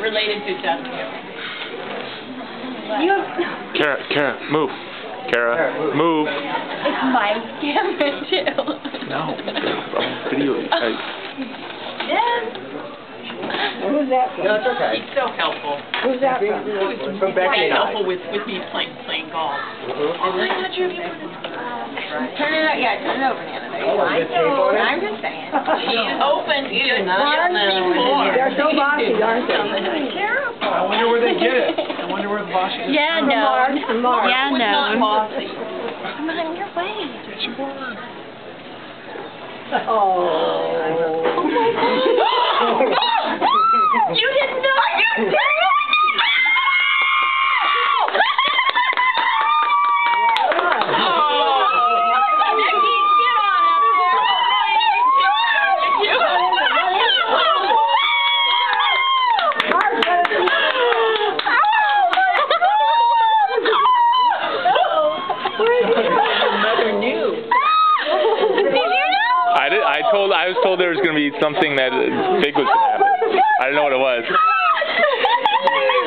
related to Jessica. Kara, move. Kara, move. It's my camera too. No, video. Who's that from? No, it's okay. He's so helpful. Who's that from? From Becky Very and I. helpful with me playing golf. I'm not sure if you put it. Turn it up. Yeah, turn it over, Nana. There you go. Oh, is it tape on it? I'm just saying. She's open to just before. They're so bossy, aren't they? Terrible. I wonder where they get it. I wonder where the boss is. Yeah, From no. Mars, from Mars. Yeah, It's not no. bossy. Come on your way. Oh. Oh my God. You didn't know. You did. I was told there was going to be something that big was going to happen. I didn't know what it was.